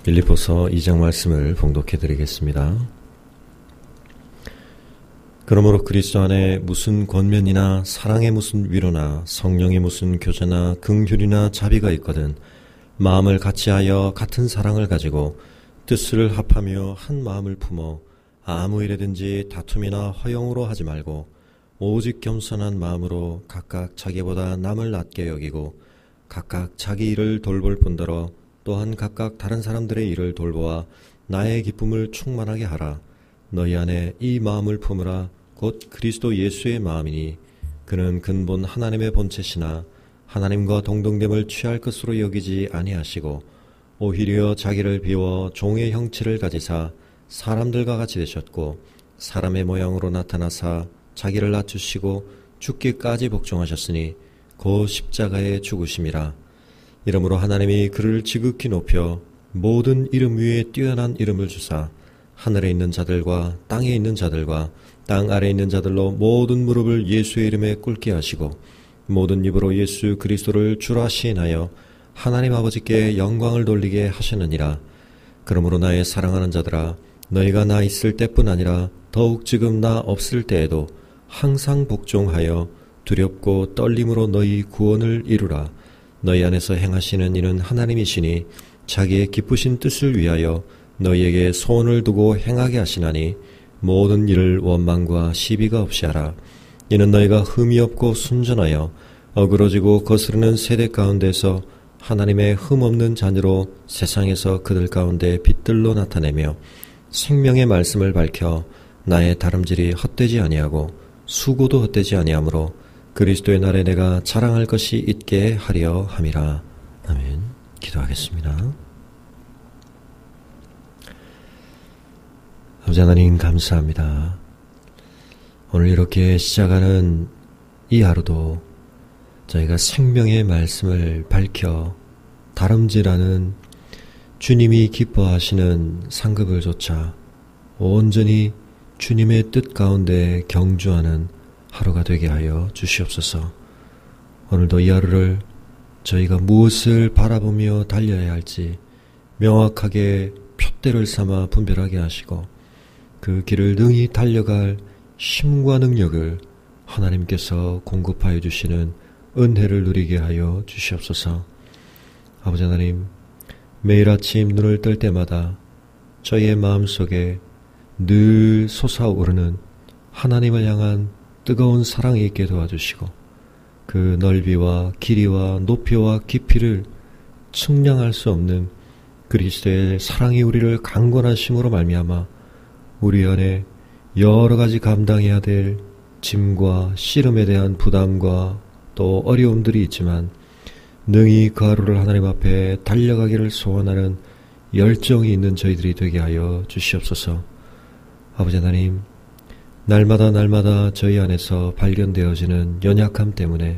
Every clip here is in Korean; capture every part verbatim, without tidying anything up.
빌립보서 이 장 말씀을 봉독해 드리겠습니다. 그러므로 그리스도 안에 무슨 권면이나 사랑의 무슨 위로나 성령의 무슨 교제나 긍휼이나 자비가 있거든 마음을 같이하여 같은 사랑을 가지고 뜻을 합하며 한 마음을 품어 아무 일에든지 다툼이나 허영으로 하지 말고 오직 겸손한 마음으로 각각 자기보다 남을 낮게 여기고 각각 자기 일을 돌볼 뿐더러 또한 각각 다른 사람들의 일을 돌보아 나의 기쁨을 충만하게 하라. 너희 안에 이 마음을 품으라. 곧 그리스도 예수의 마음이니 그는 근본 하나님의 본체시나 하나님과 동등됨을 취할 것으로 여기지 아니하시고 오히려 자기를 비워 종의 형체를 가지사 사람들과 같이 되셨고 사람의 모양으로 나타나사 자기를 낮추시고 죽기까지 복종하셨으니 곧 십자가에 죽으심이라. 이러므로 하나님이 그를 지극히 높여 모든 이름 위에 뛰어난 이름을 주사 하늘에 있는 자들과 땅에 있는 자들과 땅 아래에 있는 자들로 모든 무릎을 예수의 이름에 꿇게 하시고 모든 입으로 예수 그리스도를 주라 시인하여 하나님 아버지께 영광을 돌리게 하시느니라. 그러므로 나의 사랑하는 자들아, 너희가 나 있을 때뿐 아니라 더욱 지금 나 없을 때에도 항상 복종하여 두렵고 떨림으로 너희 구원을 이루라. 너희 안에서 행하시는 이는 하나님이시니 자기의 기쁘신 뜻을 위하여 너희에게 소원을 두고 행하게 하시나니 모든 일을 원망과 시비가 없이 하라. 이는 너희가 흠이 없고 순전하여 어그러지고 거스르는 세대 가운데서 하나님의 흠 없는 자녀로 세상에서 그들 가운데 빛들로 나타내며 생명의 말씀을 밝혀 나의 다름질이 헛되지 아니하고 수고도 헛되지 아니하므로 그리스도의 날에 내가 자랑할 것이 있게 하려 함이라. 아멘. 기도하겠습니다. 아버지 하나님 감사합니다. 오늘 이렇게 시작하는 이 하루도 저희가 생명의 말씀을 밝혀 다름질하는 주님이 기뻐하시는 상급을 조차 온전히 주님의 뜻 가운데 경주하는 하루가 되게 하여 주시옵소서. 오늘도 이 하루를 저희가 무엇을 바라보며 달려야 할지 명확하게 푯대를 삼아 분별하게 하시고 그 길을 능히 달려갈 힘과 능력을 하나님께서 공급하여 주시는 은혜를 누리게 하여 주시옵소서. 아버지 하나님, 매일 아침 눈을 뜰 때마다 저희의 마음속에 늘 솟아오르는 하나님을 향한 뜨거운 사랑이 있게 도와주시고 그 넓이와 길이와 높이와 깊이를 측량할 수 없는 그리스도의 사랑이 우리를 강권하심으로 말미암아 우리 안에 여러 가지 감당해야 될 짐과 씨름에 대한 부담과 또 어려움들이 있지만 능히 그 하루를 하나님 앞에 달려가기를 소원하는 열정이 있는 저희들이 되게 하여 주시옵소서. 아버지 하나님, 날마다 날마다 저희 안에서 발견되어지는 연약함 때문에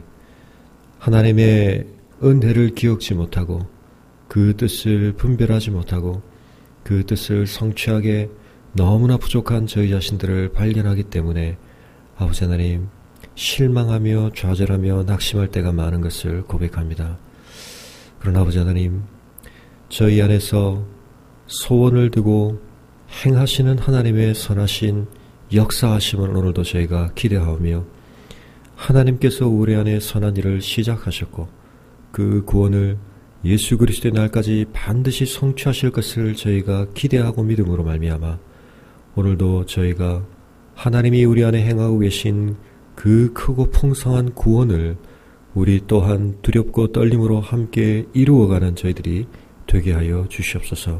하나님의 은혜를 기억지 못하고 그 뜻을 분별하지 못하고 그 뜻을 성취하게 너무나 부족한 저희 자신들을 발견하기 때문에 아버지 하나님, 실망하며 좌절하며 낙심할 때가 많은 것을 고백합니다. 그러나 아버지 하나님, 저희 안에서 소원을 두고 행하시는 하나님의 선하신 역사하심을 오늘도 저희가 기대하며 하나님께서 우리 안에 선한 일을 시작하셨고 그 구원을 예수 그리스도의 날까지 반드시 성취하실 것을 저희가 기대하고 믿음으로 말미암아 오늘도 저희가 하나님이 우리 안에 행하고 계신 그 크고 풍성한 구원을 우리 또한 두렵고 떨림으로 함께 이루어가는 저희들이 되게 하여 주시옵소서.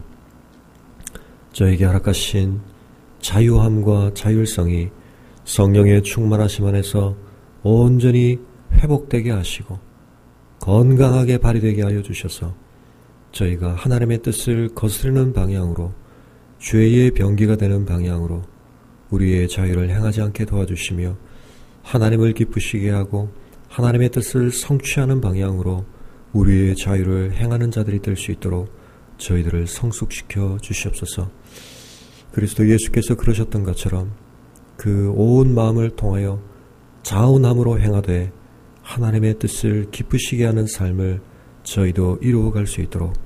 저에게 허락하신 자유함과 자율성이 성령의 충만하심 안에서 온전히 회복되게 하시고 건강하게 발휘되게 하여 주셔서 저희가 하나님의 뜻을 거스르는 방향으로 죄의 병기가 되는 방향으로 우리의 자유를 행하지 않게 도와주시며 하나님을 기쁘시게 하고 하나님의 뜻을 성취하는 방향으로 우리의 자유를 행하는 자들이 될 수 있도록 저희들을 성숙시켜 주시옵소서. 그리스도 예수께서 그러셨던 것처럼 그 온 마음을 통하여 자원함으로 행하되 하나님의 뜻을 기쁘시게 하는 삶을 저희도 이루어갈 수 있도록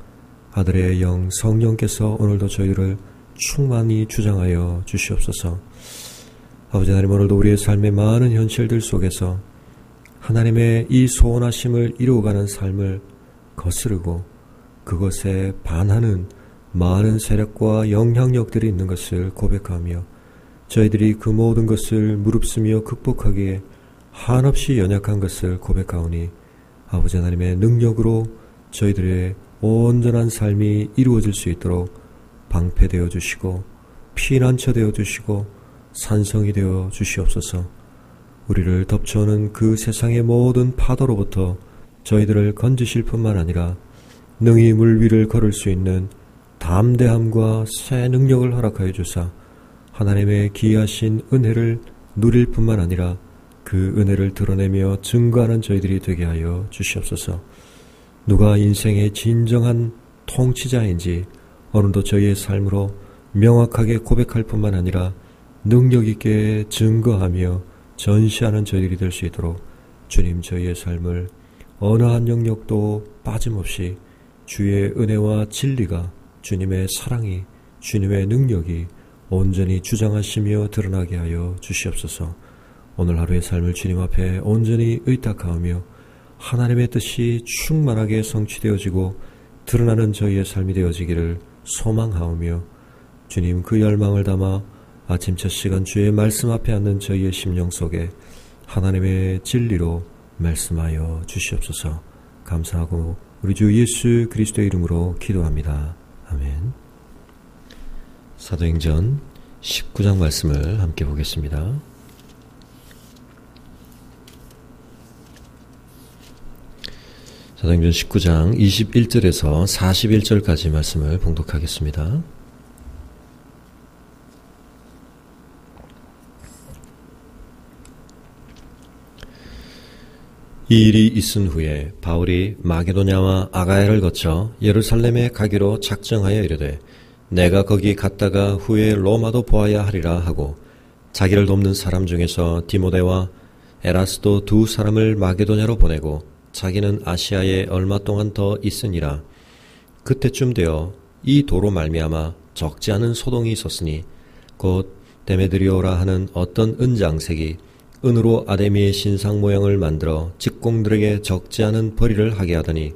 아들의 영 성령께서 오늘도 저희를 충만히 주장하여 주시옵소서. 아버지 하나님, 오늘도 우리의 삶의 많은 현실들 속에서 하나님의 이 소원하심을 이루어가는 삶을 거스르고 그것에 반하는 많은 세력과 영향력들이 있는 것을 고백하며 저희들이 그 모든 것을 무릅쓰며 극복하기에 한없이 연약한 것을 고백하오니 아버지 하나님의 능력으로 저희들의 온전한 삶이 이루어질 수 있도록 방패되어 주시고 피난처 되어 주시고 산성이 되어 주시옵소서. 우리를 덮쳐오는 그 세상의 모든 파도로부터 저희들을 건지실 뿐만 아니라 능히 물 위를 걸을 수 있는 담대함과 새 능력을 허락하여 주사 하나님의 기이하신 은혜를 누릴 뿐만 아니라 그 은혜를 드러내며 증거하는 저희들이 되게 하여 주시옵소서. 누가 인생의 진정한 통치자인지 오늘도 저희의 삶으로 명확하게 고백할 뿐만 아니라 능력 있게 증거하며 전시하는 저희들이 될 수 있도록 주님, 저희의 삶을 어느 한 영역도 빠짐없이 주의 은혜와 진리가, 주님의 사랑이, 주님의 능력이 온전히 주장하시며 드러나게 하여 주시옵소서. 오늘 하루의 삶을 주님 앞에 온전히 의탁하며 하나님의 뜻이 충만하게 성취되어지고 드러나는 저희의 삶이 되어지기를 소망하오며 주님, 그 열망을 담아 아침 첫 시간 주의 말씀 앞에 앉는 저희의 심령 속에 하나님의 진리로 말씀하여 주시옵소서. 감사하고 우리 주 예수 그리스도의 이름으로 기도합니다. 아멘. 사도행전 십구 장 말씀을 함께 보겠습니다. 사도행전 십구 장 이십일 절에서 사십일 절까지 말씀을 봉독하겠습니다. 이 일이 있은 후에 바울이 마게도냐와 아가야를 거쳐 예루살렘에 가기로 작정하여 이르되 내가 거기 갔다가 후에 로마도 보아야 하리라 하고 자기를 돕는 사람 중에서 디모데와 에라스도 두 사람을 마게도냐로 보내고 자기는 아시아에 얼마 동안 더 있으니라. 그때쯤 되어 이 도로 말미암아 적지 않은 소동이 있었으니 곧 데메드리오라 하는 어떤 은장색이 은으로 아데미의 신상 모양을 만들어 직공들에게 적지 않은 벌이를 하게 하더니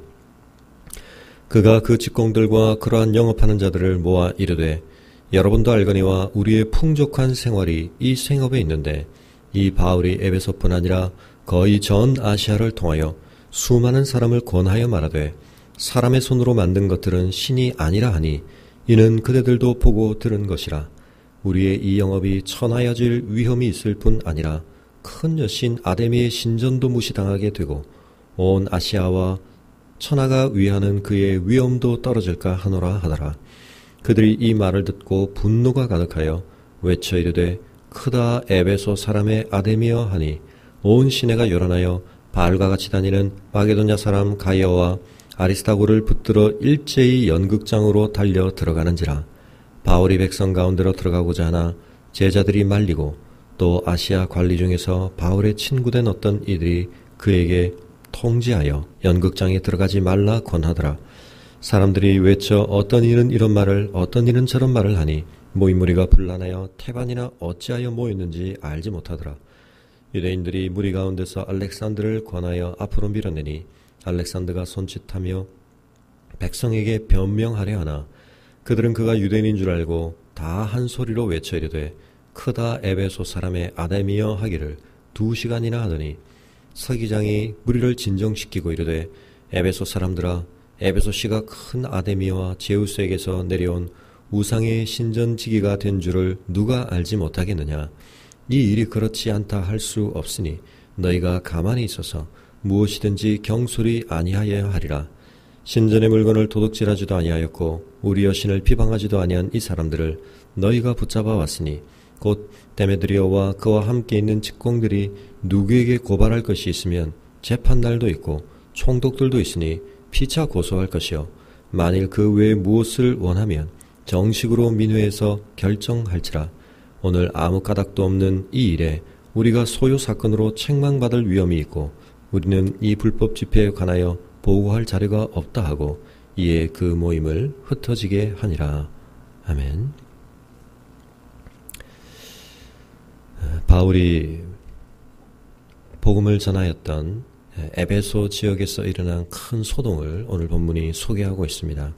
그가 그 직공들과 그러한 영업하는 자들을 모아 이르되 여러분도 알거니와 우리의 풍족한 생활이 이 생업에 있는데 이 바울이 에베소뿐 아니라 거의 전 아시아를 통하여 수많은 사람을 권하여 말하되 사람의 손으로 만든 것들은 신이 아니라 하니 이는 그대들도 보고 들은 것이라. 우리의 이 영업이 천하여질 위험이 있을 뿐 아니라 큰 여신 아데미의 신전도 무시당하게 되고 온 아시아와 천하가 위하는 그의 위엄도 떨어질까 하노라 하더라. 그들이 이 말을 듣고 분노가 가득하여 외쳐 이르되 크다 에베소 사람의 아데미여 하니 온 시내가 요란하여 바알과 같이 다니는 마게도냐 사람 가이어와 아리스타고를 붙들어 일제히 연극장으로 달려 들어가는지라. 바울이 백성 가운데로 들어가고자 하나 제자들이 말리고 또 아시아 관리 중에서 바울의 친구된 어떤 이들이 그에게 통지하여 연극장에 들어가지 말라 권하더라. 사람들이 외쳐 어떤 이는 이런 말을 어떤 이는 저런 말을 하니 모인 무리가 분란하여 태반이나 어찌하여 모였는지 알지 못하더라. 유대인들이 무리 가운데서 알렉산드를 권하여 앞으로 밀어내니 알렉산드가 손짓하며 백성에게 변명하려 하나 그들은 그가 유대인인 줄 알고 다 한 소리로 외쳐 이르되 크다 에베소 사람의 아데미여 하기를 두 시간이나 하더니 서기장이 무리를 진정시키고 이르되 에베소 사람들아 에베소 씨가 큰 아데미여와 제우스에게서 내려온 우상의 신전지기가 된 줄을 누가 알지 못하겠느냐. 이 일이 그렇지 않다 할 수 없으니 너희가 가만히 있어서 무엇이든지 경솔히 아니하여야 하리라. 신전의 물건을 도둑질하지도 아니하였고 우리 여신을 비방하지도 아니한 이 사람들을 너희가 붙잡아 왔으니 곧 데메드리오와 그와 함께 있는 직공들이 누구에게 고발할 것이 있으면 재판날도 있고 총독들도 있으니 피차 고소할 것이요 만일 그 외에 무엇을 원하면 정식으로 민회에서 결정할지라. 오늘 아무 까닭도 없는 이 일에 우리가 소요 사건으로 책망받을 위험이 있고 우리는 이 불법 집회에 관하여 보고할 자료가 없다 하고 이에 그 모임을 흩어지게 하니라. 아멘. 바울이 복음을 전하였던 에베소 지역에서 일어난 큰 소동을 오늘 본문이 소개하고 있습니다.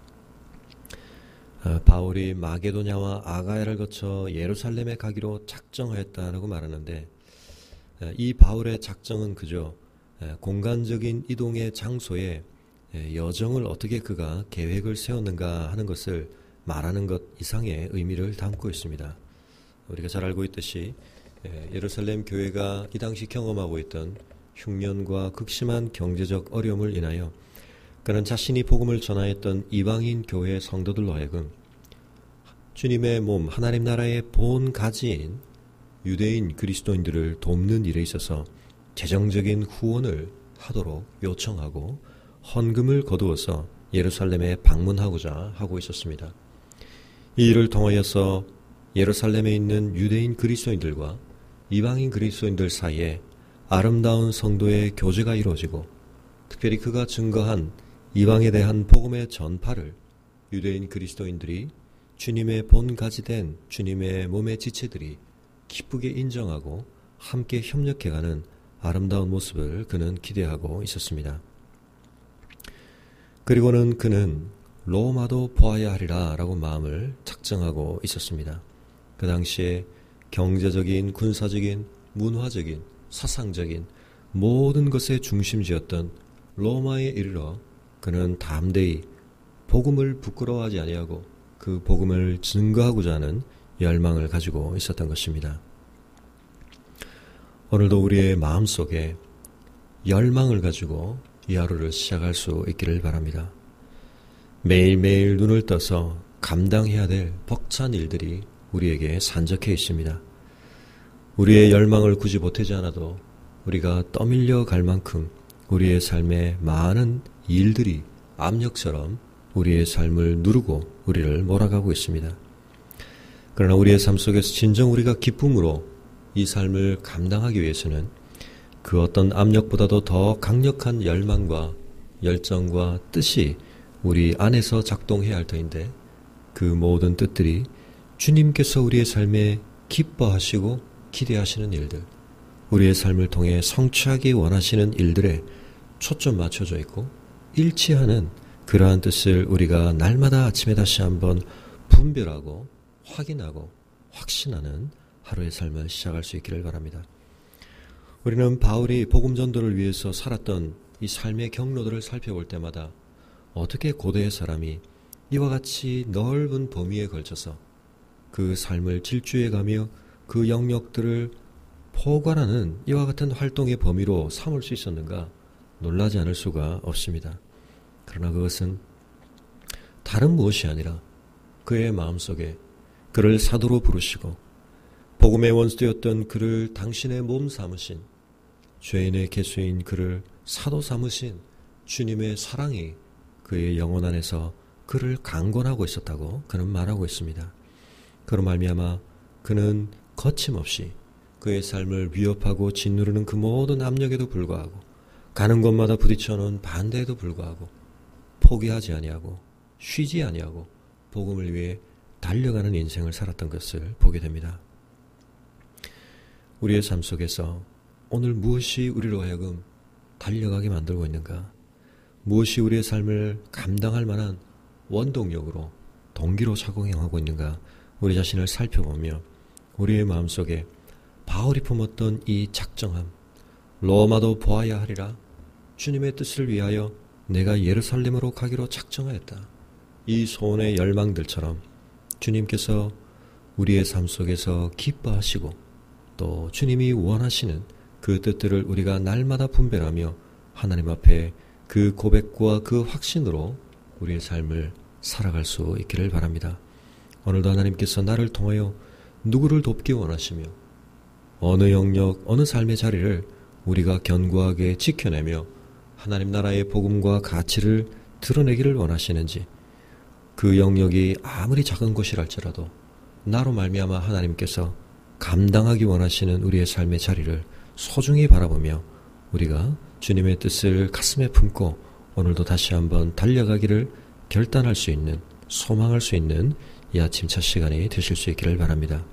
바울이 마게도냐와 아가야를 거쳐 예루살렘에 가기로 작정하였다라고 말하는데, 이 바울의 작정은 그저 공간적인 이동의 장소에 여정을 어떻게 그가 계획을 세웠는가 하는 것을 말하는 것 이상의 의미를 담고 있습니다. 우리가 잘 알고 있듯이 예루살렘 교회가 이 당시 경험하고 있던 흉년과 극심한 경제적 어려움을 인하여 그는 자신이 복음을 전하였던 이방인 교회 성도들로 하여금 주님의 몸 하나님 나라의 본 가지인 유대인 그리스도인들을 돕는 일에 있어서 재정적인 후원을 하도록 요청하고 헌금을 거두어서 예루살렘에 방문하고자 하고 있었습니다. 이 일을 통하여서 예루살렘에 있는 유대인 그리스도인들과 이방인 그리스도인들 사이에 아름다운 성도의 교제가 이루어지고, 특별히 그가 증거한 이방에 대한 복음의 전파를 유대인 그리스도인들이 주님의 본가지된 주님의 몸의 지체들이 기쁘게 인정하고 함께 협력해가는 아름다운 모습을 그는 기대하고 있었습니다. 그리고는 그는 로마도 보아야 하리라 라고 마음을 작정하고 있었습니다. 그 당시에 경제적인, 군사적인, 문화적인, 사상적인 모든 것의 중심지였던 로마에 이르러 그는 담대히 복음을 부끄러워하지 아니하고 그 복음을 증거하고자 하는 열망을 가지고 있었던 것입니다. 오늘도 우리의 마음속에 열망을 가지고 이 하루를 시작할 수 있기를 바랍니다. 매일매일 눈을 떠서 감당해야 될 벅찬 일들이 우리에게 산적해 있습니다. 우리의 열망을 굳이 보태지 않아도 우리가 떠밀려 갈 만큼 우리의 삶에 많은 일들이 압력처럼 우리의 삶을 누르고 우리를 몰아가고 있습니다. 그러나 우리의 삶 속에서 진정 우리가 기쁨으로 이 삶을 감당하기 위해서는 그 어떤 압력보다도 더 강력한 열망과 열정과 뜻이 우리 안에서 작동해야 할 터인데, 그 모든 뜻들이 주님께서 우리의 삶에 기뻐하시고 기대하시는 일들, 우리의 삶을 통해 성취하기 원하시는 일들에 초점 맞춰져 있고 일치하는 그러한 뜻을 우리가 날마다 아침에 다시 한번 분별하고 확인하고 확신하는 하루의 삶을 시작할 수 있기를 바랍니다. 우리는 바울이 복음 전도를 위해서 살았던 이 삶의 경로들을 살펴볼 때마다 어떻게 고대의 사람이 이와 같이 넓은 범위에 걸쳐서 그 삶을 질주해가며 그 영역들을 포괄하는 이와 같은 활동의 범위로 삼을 수 있었는가 놀라지 않을 수가 없습니다. 그러나 그것은 다른 무엇이 아니라 그의 마음속에 그를 사도로 부르시고 복음의 원수되었던 그를 당신의 몸 삼으신, 죄인의 개수인 그를 사도 삼으신 주님의 사랑이 그의 영혼 안에서 그를 강권하고 있었다고 그는 말하고 있습니다. 그로 말미암아 그는 거침없이 그의 삶을 위협하고 짓누르는 그 모든 압력에도 불구하고, 가는 곳마다 부딪혀오는 반대에도 불구하고 포기하지 아니하고 쉬지 아니하고 복음을 위해 달려가는 인생을 살았던 것을 보게 됩니다. 우리의 삶 속에서 오늘 무엇이 우리로 하여금 달려가게 만들고 있는가? 무엇이 우리의 삶을 감당할 만한 원동력으로, 동기로 작용하고 있는가? 우리 자신을 살펴보며 우리의 마음속에 바울이 품었던 이 작정함, 로마도 보아야 하리라, 주님의 뜻을 위하여 내가 예루살렘으로 가기로 작정하였다, 이 소원의 열망들처럼 주님께서 우리의 삶 속에서 기뻐하시고 또 주님이 원하시는 그 뜻들을 우리가 날마다 분별하며 하나님 앞에 그 고백과 그 확신으로 우리의 삶을 살아갈 수 있기를 바랍니다. 오늘도 하나님께서 나를 통하여 누구를 돕기 원하시며 어느 영역, 어느 삶의 자리를 우리가 견고하게 지켜내며 하나님 나라의 복음과 가치를 드러내기를 원하시는지, 그 영역이 아무리 작은 것이랄지라도 나로 말미암아 하나님께서 감당하기 원하시는 우리의 삶의 자리를 소중히 바라보며 우리가 주님의 뜻을 가슴에 품고 오늘도 다시 한번 달려가기를 결단할 수 있는, 소망할 수 있는 이 아침 첫 시간이 되실 수 있기를 바랍니다.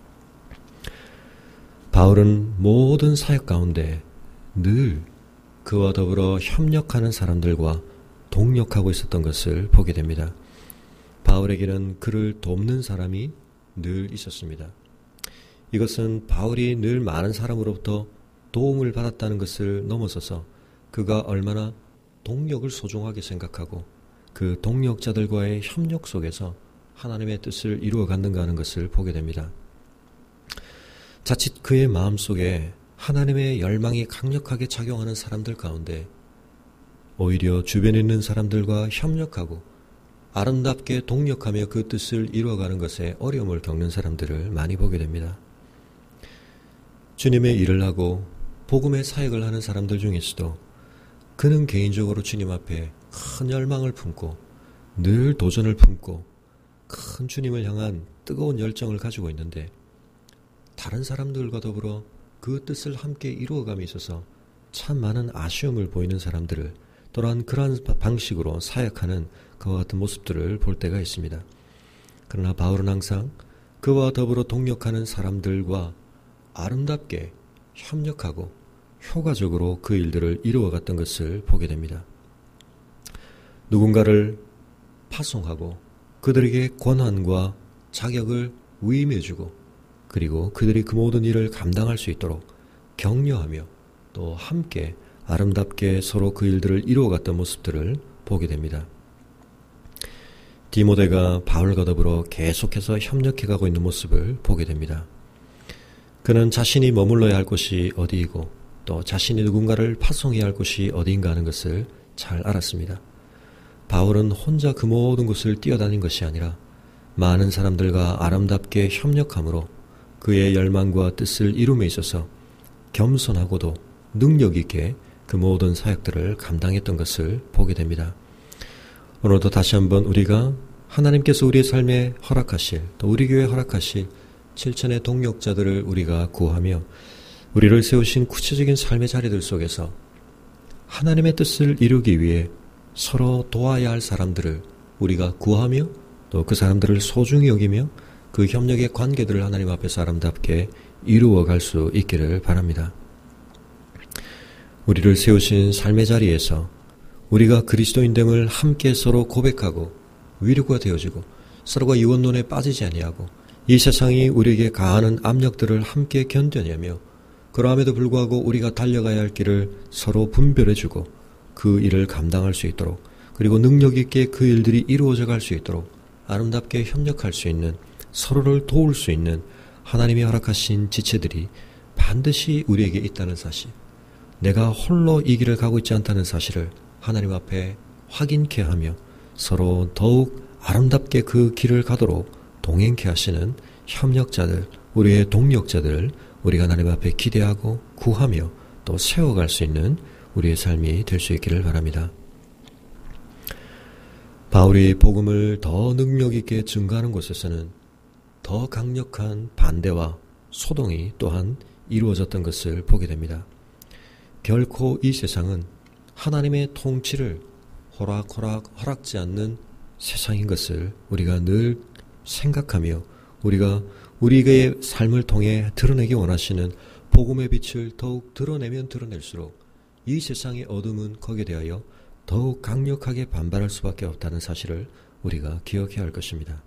바울은 모든 사역 가운데 늘 그와 더불어 협력하는 사람들과 동력하고 있었던 것을 보게 됩니다. 바울에게는 그를 돕는 사람이 늘 있었습니다. 이것은 바울이 늘 많은 사람으로부터 도움을 받았다는 것을 넘어서서 그가 얼마나 동력을 소중하게 생각하고 그 동력자들과의 협력 속에서 하나님의 뜻을 이루어갔는가 하는 것을 보게 됩니다. 자칫 그의 마음속에 하나님의 열망이 강력하게 작용하는 사람들 가운데 오히려 주변에 있는 사람들과 협력하고 아름답게 동력하며 그 뜻을 이루어가는 것에 어려움을 겪는 사람들을 많이 보게 됩니다. 주님의 일을 하고 복음의 사역을 하는 사람들 중에서도 그는 개인적으로 주님 앞에 큰 열망을 품고 늘 도전을 품고 큰 주님을 향한 뜨거운 열정을 가지고 있는데 다른 사람들과 더불어 그 뜻을 함께 이루어감에 있어서 참 많은 아쉬움을 보이는 사람들을 또한 그러한 방식으로 사역하는 그와 같은 모습들을 볼 때가 있습니다. 그러나 바울은 항상 그와 더불어 동력하는 사람들과 아름답게 협력하고 효과적으로 그 일들을 이루어갔던 것을 보게 됩니다. 누군가를 파송하고 그들에게 권한과 자격을 위임해주고 그리고 그들이 그 모든 일을 감당할 수 있도록 격려하며 또 함께 아름답게 서로 그 일들을 이루어갔던 모습들을 보게 됩니다. 디모데가 바울과 더불어 계속해서 협력해가고 있는 모습을 보게 됩니다. 그는 자신이 머물러야 할 곳이 어디이고 또 자신이 누군가를 파송해야 할 곳이 어디인가 하는 것을 잘 알았습니다. 바울은 혼자 그 모든 곳을 뛰어다닌 것이 아니라 많은 사람들과 아름답게 협력함으로 그의 열망과 뜻을 이룸에 있어서 겸손하고도 능력 있게 그 모든 사역들을 감당했던 것을 보게 됩니다. 오늘도 다시 한번 우리가 하나님께서 우리의 삶에 허락하실 또 우리 교회에 허락하실 칠천의 동력자들을 우리가 구하며 우리를 세우신 구체적인 삶의 자리들 속에서 하나님의 뜻을 이루기 위해 서로 도와야 할 사람들을 우리가 구하며 또 그 사람들을 소중히 여기며 그 협력의 관계들을 하나님 앞에서 아름답게 이루어갈 수 있기를 바랍니다. 우리를 세우신 삶의 자리에서 우리가 그리스도인됨을 함께 서로 고백하고 위로가 되어지고 서로가 유언론에 빠지지 아니하고 이 세상이 우리에게 가하는 압력들을 함께 견뎌내며 그러함에도 불구하고 우리가 달려가야 할 길을 서로 분별해주고 그 일을 감당할 수 있도록 그리고 능력 있게 그 일들이 이루어져 갈 수 있도록 아름답게 협력할 수 있는 서로를 도울 수 있는 하나님이 허락하신 지체들이 반드시 우리에게 있다는 사실, 내가 홀로 이 길을 가고 있지 않다는 사실을 하나님 앞에 확인케 하며 서로 더욱 아름답게 그 길을 가도록 동행케 하시는 협력자들, 우리의 동력자들을 우리가 하나님 앞에 기대하고 구하며 또 세워갈 수 있는 우리의 삶이 될 수 있기를 바랍니다. 바울이 복음을 더 능력 있게 증거하는 곳에서는 더 강력한 반대와 소동이 또한 이루어졌던 것을 보게 됩니다. 결코 이 세상은 하나님의 통치를 호락호락 허락지 않는 세상인 것을 우리가 늘 생각하며 우리가 우리의 삶을 통해 드러내기 원하시는 복음의 빛을 더욱 드러내면 드러낼수록 이 세상의 어둠은 거기에 대하여 더욱 강력하게 반발할 수밖에 없다는 사실을 우리가 기억해야 할 것입니다.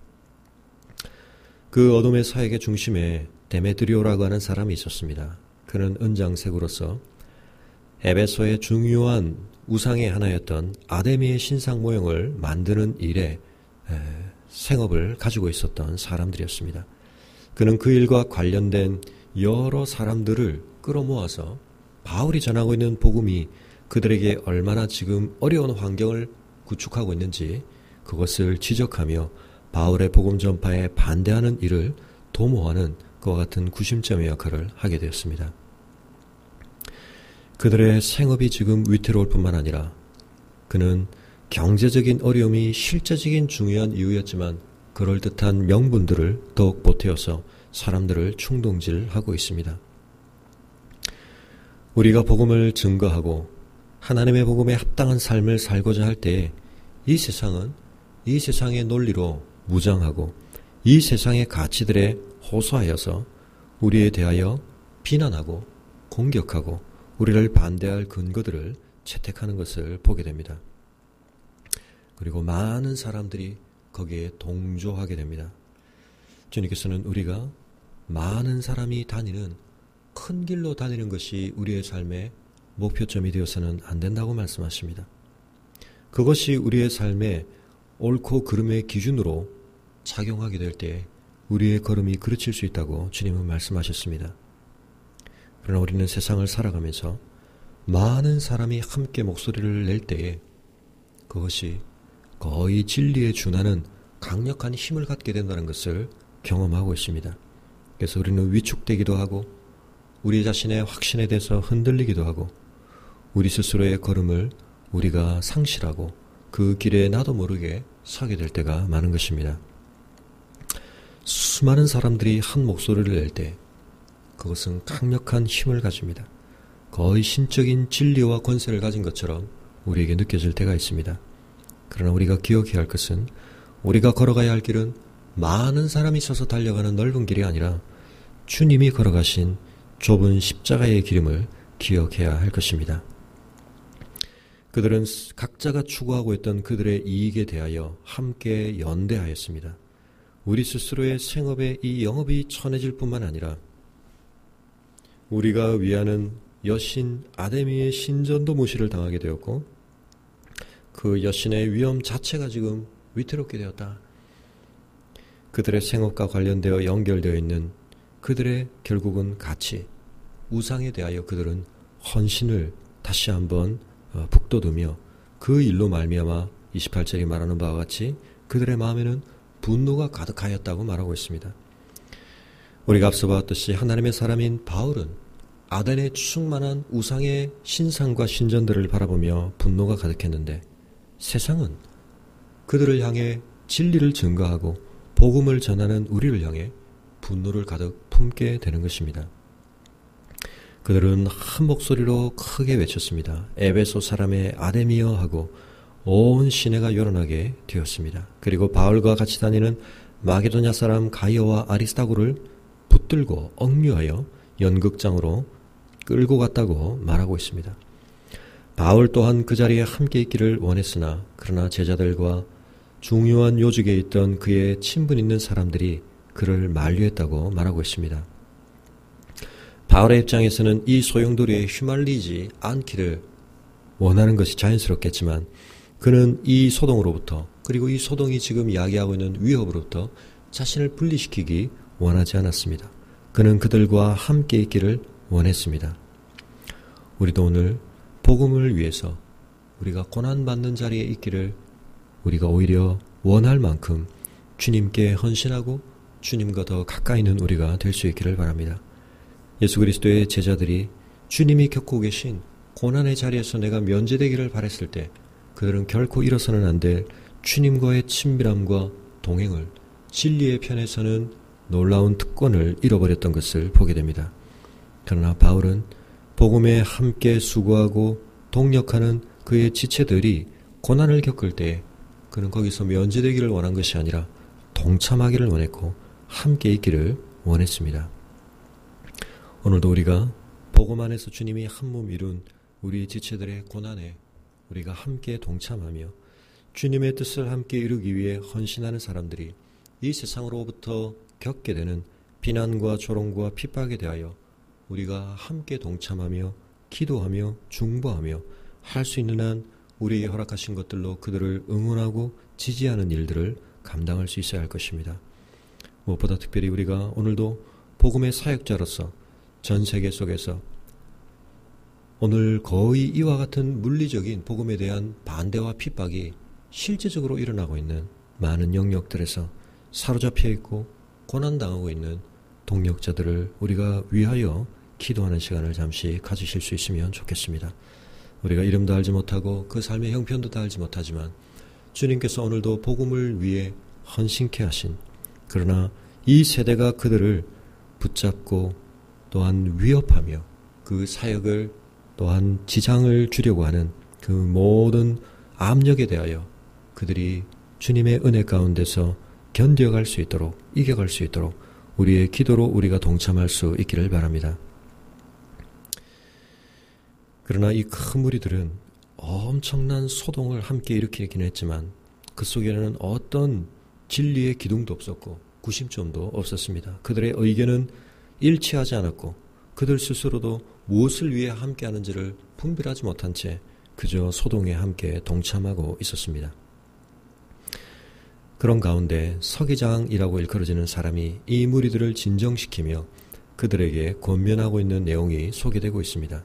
그 어둠의 사역의 중심에 데메드리오라고 하는 사람이 있었습니다. 그는 은장색으로서 에베소의 중요한 우상의 하나였던 아데미의 신상 모형을 만드는 일에 생업을 가지고 있었던 사람들이었습니다. 그는 그 일과 관련된 여러 사람들을 끌어모아서 바울이 전하고 있는 복음이 그들에게 얼마나 지금 어려운 환경을 구축하고 있는지 그것을 지적하며 바울의 복음 전파에 반대하는 일을 도모하는 그와 같은 구심점의 역할을 하게 되었습니다. 그들의 생업이 지금 위태로울 뿐만 아니라 그는 경제적인 어려움이 실제적인 중요한 이유였지만 그럴듯한 명분들을 더욱 보태어서 사람들을 충동질하고 있습니다. 우리가 복음을 증거하고 하나님의 복음에 합당한 삶을 살고자 할 때 이 세상은 이 세상의 논리로 무장하고 이 세상의 가치들에 호소하여서 우리에 대하여 비난하고 공격하고 우리를 반대할 근거들을 채택하는 것을 보게 됩니다. 그리고 많은 사람들이 거기에 동조하게 됩니다. 주님께서는 우리가 많은 사람이 다니는 큰 길로 다니는 것이 우리의 삶의 목표점이 되어서는 안 된다고 말씀하십니다. 그것이 우리의 삶의 옳고 그름의 기준으로 작용하게 될 때 우리의 걸음이 그르칠 수 있다고 주님은 말씀하셨습니다. 그러나 우리는 세상을 살아가면서 많은 사람이 함께 목소리를 낼 때에 그것이 거의 진리에 준하는 강력한 힘을 갖게 된다는 것을 경험하고 있습니다. 그래서 우리는 위축되기도 하고 우리 자신의 확신에 대해서 흔들리기도 하고 우리 스스로의 걸음을 우리가 상실하고 그 길에 나도 모르게 서게 될 때가 많은 것입니다. 수많은 사람들이 한 목소리를 낼 때 그것은 강력한 힘을 가집니다. 거의 신적인 진리와 권세를 가진 것처럼 우리에게 느껴질 때가 있습니다. 그러나 우리가 기억해야 할 것은 우리가 걸어가야 할 길은 많은 사람이 있어서 달려가는 넓은 길이 아니라 주님이 걸어가신 좁은 십자가의 길임을 기억해야 할 것입니다. 그들은 각자가 추구하고 있던 그들의 이익에 대하여 함께 연대하였습니다. 우리 스스로의 생업에 이 영업이 천해질 뿐만 아니라 우리가 위하는 여신 아데미의 신전도 무시를 당하게 되었고 그 여신의 위엄 자체가 지금 위태롭게 되었다. 그들의 생업과 관련되어 연결되어 있는 그들의 결국은 가치, 우상에 대하여 그들은 헌신을 다시 한번 북돋우며 그 일로 말미암아 이십팔 절이 말하는 바와 같이 그들의 마음에는 분노가 가득하였다고 말하고 있습니다. 우리가 앞서 봤듯이 하나님의 사람인 바울은 아덴의 충만한 우상의 신상과 신전들을 바라보며 분노가 가득했는데 세상은 그들을 향해 진리를 증거하고 복음을 전하는 우리를 향해 분노를 가득 품게 되는 것입니다. 그들은 한 목소리로 크게 외쳤습니다. 에베소 사람의 아데미여 하고 온 시내가 요란하게 되었습니다. 그리고 바울과 같이 다니는 마게도냐 사람 가이오와 아리스다고를 붙들고 억류하여 연극장으로 끌고 갔다고 말하고 있습니다. 바울 또한 그 자리에 함께 있기를 원했으나 그러나 제자들과 중요한 요직에 있던 그의 친분 있는 사람들이 그를 만류했다고 말하고 있습니다. 바울의 입장에서는 이 소용돌이에 휘말리지 않기를 원하는 것이 자연스럽겠지만 그는 이 소동으로부터 그리고 이 소동이 지금 이야기하고 있는 위협으로부터 자신을 분리시키기 원하지 않았습니다. 그는 그들과 함께 있기를 원했습니다. 우리도 오늘 복음을 위해서 우리가 고난받는 자리에 있기를 우리가 오히려 원할 만큼 주님께 헌신하고 주님과 더 가까이 있는 우리가 될 수 있기를 바랍니다. 예수 그리스도의 제자들이 주님이 겪고 계신 고난의 자리에서 내가 면제되기를 바랬을 때 그들은 결코 잃어서는 안 될 주님과의 친밀함과 동행을 진리의 편에서는 놀라운 특권을 잃어버렸던 것을 보게 됩니다. 그러나 바울은 복음에 함께 수고하고 동력하는 그의 지체들이 고난을 겪을 때 그는 거기서 면제되기를 원한 것이 아니라 동참하기를 원했고 함께 있기를 원했습니다. 오늘도 우리가 복음 안에서 주님이 한 몸 이룬 우리 지체들의 고난에 우리가 함께 동참하며 주님의 뜻을 함께 이루기 위해 헌신하는 사람들이 이 세상으로부터 겪게 되는 비난과 조롱과 핍박에 대하여 우리가 함께 동참하며 기도하며 중보하며 할 수 있는 한 우리에게 허락하신 것들로 그들을 응원하고 지지하는 일들을 감당할 수 있어야 할 것입니다. 무엇보다 특별히 우리가 오늘도 복음의 사역자로서 전 세계 속에서 오늘 거의 이와 같은 물리적인 복음에 대한 반대와 핍박이 실제적으로 일어나고 있는 많은 영역들에서 사로잡혀 있고 고난당하고 있는 동력자들을 우리가 위하여 기도하는 시간을 잠시 가지실 수 있으면 좋겠습니다. 우리가 이름도 알지 못하고 그 삶의 형편도 다 알지 못하지만 주님께서 오늘도 복음을 위해 헌신케 하신, 그러나 이 세대가 그들을 붙잡고 또한 위협하며 그 사역을 또한 지장을 주려고 하는 그 모든 압력에 대하여 그들이 주님의 은혜 가운데서 견뎌갈 수 있도록, 이겨갈 수 있도록 우리의 기도로 우리가 동참할 수 있기를 바랍니다. 그러나 이 큰 무리들은 엄청난 소동을 함께 일으키긴 했지만 그 속에는 어떤 진리의 기둥도 없었고 구심점도 없었습니다. 그들의 의견은 일치하지 않았고 그들 스스로도 무엇을 위해 함께하는지를 분별하지 못한 채 그저 소동에 함께 동참하고 있었습니다. 그런 가운데 서기장이라고 일컬어지는 사람이 이 무리들을 진정시키며 그들에게 권면하고 있는 내용이 소개되고 있습니다.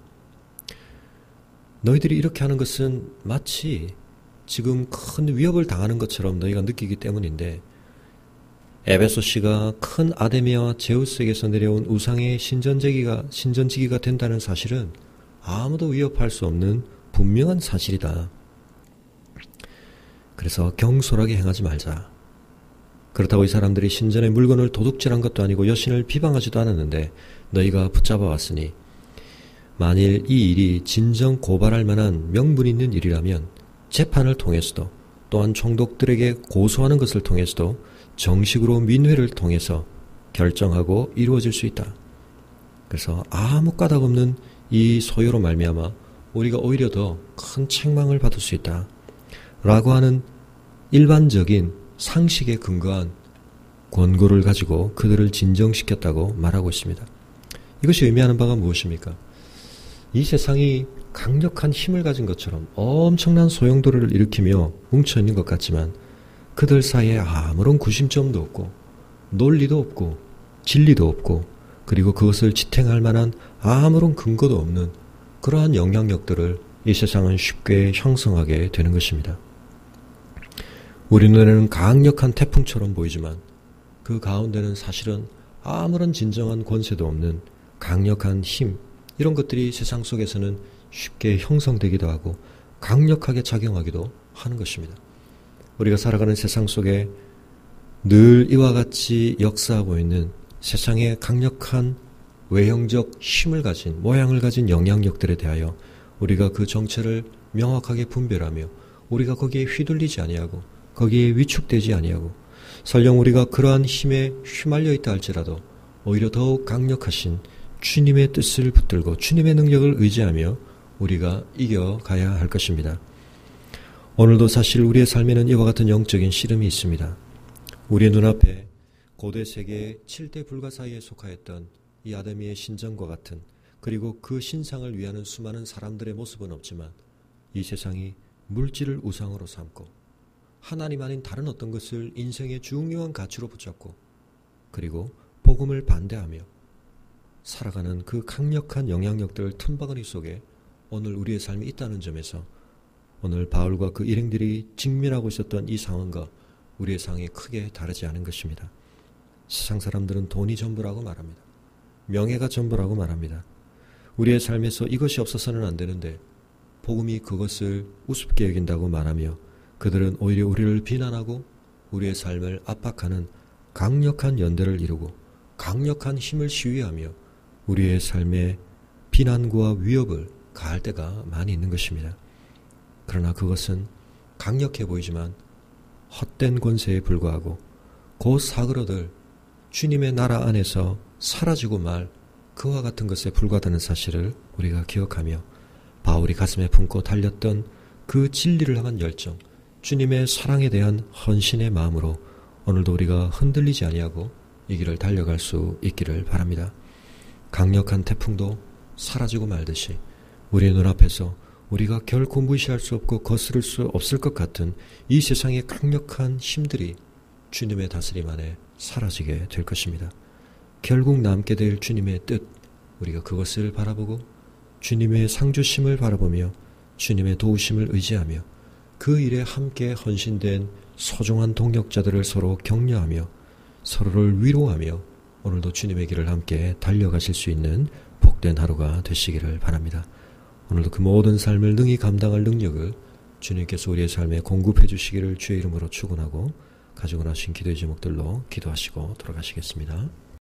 너희들이 이렇게 하는 것은 마치 지금 큰 위협을 당하는 것처럼 너희가 느끼기 때문인데 에베소시가 큰 아데미아와 제우스에게서 내려온 우상의 신전지기가, 신전지기가 된다는 사실은 아무도 위협할 수 없는 분명한 사실이다. 그래서 경솔하게 행하지 말자. 그렇다고 이 사람들이 신전의 물건을 도둑질한 것도 아니고 여신을 비방하지도 않았는데 너희가 붙잡아 왔으니 만일 이 일이 진정 고발할 만한 명분 있는 일이라면 재판을 통해서도 또한 총독들에게 고소하는 것을 통해서도 정식으로 민회를 통해서 결정하고 이루어질 수 있다. 그래서 아무 까닭 없는 이 소요로 말미암아 우리가 오히려 더 큰 책망을 받을 수 있다. 라고 하는 일반적인 상식에 근거한 권고를 가지고 그들을 진정시켰다고 말하고 있습니다. 이것이 의미하는 바가 무엇입니까? 이 세상이 강력한 힘을 가진 것처럼 엄청난 소용돌이를 일으키며 뭉쳐있는 것 같지만 그들 사이에 아무런 구심점도 없고 논리도 없고 진리도 없고 그리고 그것을 지탱할 만한 아무런 근거도 없는 그러한 영향력들을 이 세상은 쉽게 형성하게 되는 것입니다. 우리 눈에는 강력한 태풍처럼 보이지만 그 가운데는 사실은 아무런 진정한 권세도 없는 강력한 힘, 이런 것들이 세상 속에서는 쉽게 형성되기도 하고 강력하게 작용하기도 하는 것입니다. 우리가 살아가는 세상 속에 늘 이와 같이 역사하고 있는 세상의 강력한 외형적 힘을 가진, 모양을 가진 영향력들에 대하여 우리가 그 정체를 명확하게 분별하며 우리가 거기에 휘둘리지 아니하고 거기에 위축되지 아니하고 설령 우리가 그러한 힘에 휘말려 있다 할지라도 오히려 더욱 강력하신 주님의 뜻을 붙들고 주님의 능력을 의지하며 우리가 이겨가야 할 것입니다. 오늘도 사실 우리의 삶에는 이와 같은 영적인 씨름이 있습니다. 우리의 눈앞에 고대 세계의 칠 대 불가 사이에 속하였던 이 아데미의 신전과 같은 그리고 그 신상을 위하는 수많은 사람들의 모습은 없지만 이 세상이 물질을 우상으로 삼고 하나님 아닌 다른 어떤 것을 인생의 중요한 가치로 붙잡고 그리고 복음을 반대하며 살아가는 그 강력한 영향력들 틈바구니 속에 오늘 우리의 삶이 있다는 점에서 오늘 바울과 그 일행들이 직면하고 있었던 이 상황과 우리의 상황이 크게 다르지 않은 것입니다. 세상 사람들은 돈이 전부라고 말합니다. 명예가 전부라고 말합니다. 우리의 삶에서 이것이 없어서는 안 되는데 복음이 그것을 우습게 여긴다고 말하며 그들은 오히려 우리를 비난하고 우리의 삶을 압박하는 강력한 연대를 이루고 강력한 힘을 시위하며 우리의 삶에 비난과 위협을 가할 때가 많이 있는 것입니다. 그러나 그것은 강력해 보이지만 헛된 권세에 불과하고 곧 사그러들 주님의 나라 안에서 사라지고 말 그와 같은 것에 불과하다는 사실을 우리가 기억하며 바울이 가슴에 품고 달렸던 그 진리를 향한 열정, 주님의 사랑에 대한 헌신의 마음으로 오늘도 우리가 흔들리지 아니하고 이 길을 달려갈 수 있기를 바랍니다. 강력한 태풍도 사라지고 말듯이 우리의 눈앞에서 우리가 결코 무시할 수 없고 거스를 수 없을 것 같은 이 세상의 강력한 힘들이 주님의 다스림 안에 사라지게 될 것입니다. 결국 남게 될 주님의 뜻, 우리가 그것을 바라보고 주님의 상주심을 바라보며 주님의 도우심을 의지하며 그 일에 함께 헌신된 소중한 동역자들을 서로 격려하며 서로를 위로하며 오늘도 주님의 길을 함께 달려가실 수 있는 복된 하루가 되시기를 바랍니다. 오늘도 그 모든 삶을 능히 감당할 능력을 주님께서 우리의 삶에 공급해 주시기를 주의 이름으로 축원하고 가지고 나신 기도의 제목들로 기도하시고 돌아가시겠습니다.